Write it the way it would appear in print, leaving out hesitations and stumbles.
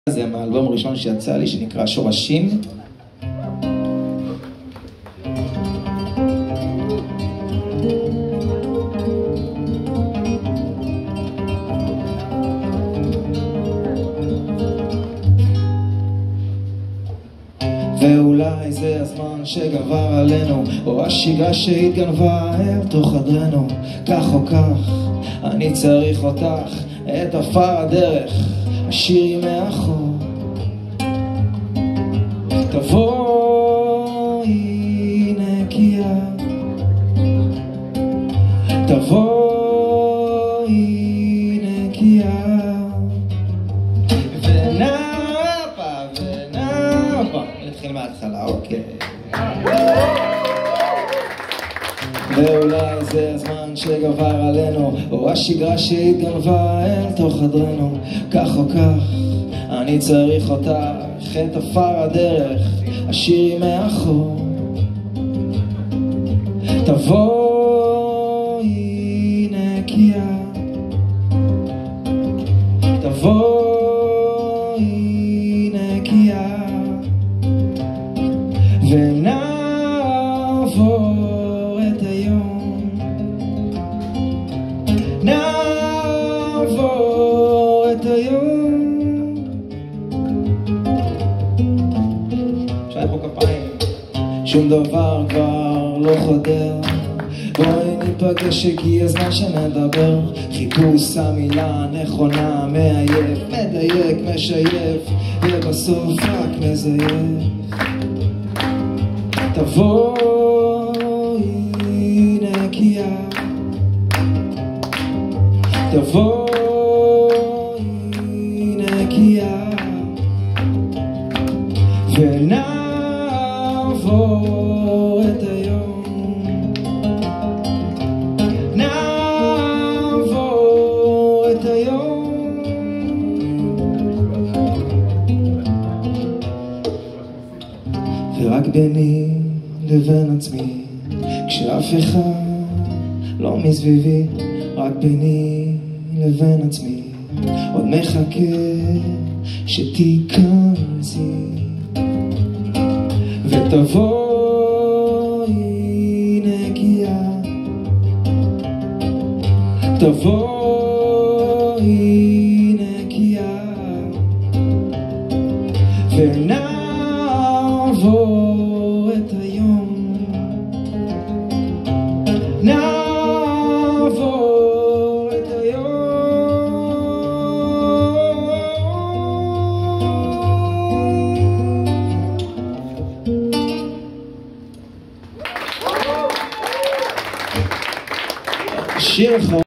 זה מהאלבום הראשון שיצא לי שנקרא שורשים. ואולי זה הזמן שגבר עלינו, או השגרה שהתגנבה אל תוך חדרנו. כך או כך אני צריך אותך, את עפר הדרך השירי מאחור. תבואי נקייה, תבואי נקייה, ונאפה ונאפה. נתחיל מההתחלה, אוקיי. ואולי זה הזמן שגבר עלינו, או השגרה שהתגנבה אל תוך חדרנו. כך או כך אני צריך אותך, את עפר הדרך השירי מאחור. תבואי נקייה, תבואי נקייה, ונעבור את היום, נעבור את היום. שי פה כפיים. שום דבר כבר לא חודר, בואי ניפגש, הגיע הזמן שנדבר. חיפוש המילה הנכונה מעייף, מדייק, משייף, ובסוף רק מזייף. תבואי נקייה, תבואי נקייה, ונעבור את היום, נעבור את היום. ורק ביני לבין עצמי, כשאף אחד לא מסביבי, רק ביני לבין עצמי, עוד מחכה שתיכנסי. ותבואי נקייה, תבואי נקייה, ונעבור את היום, נעבור את היום. שיר אחרון.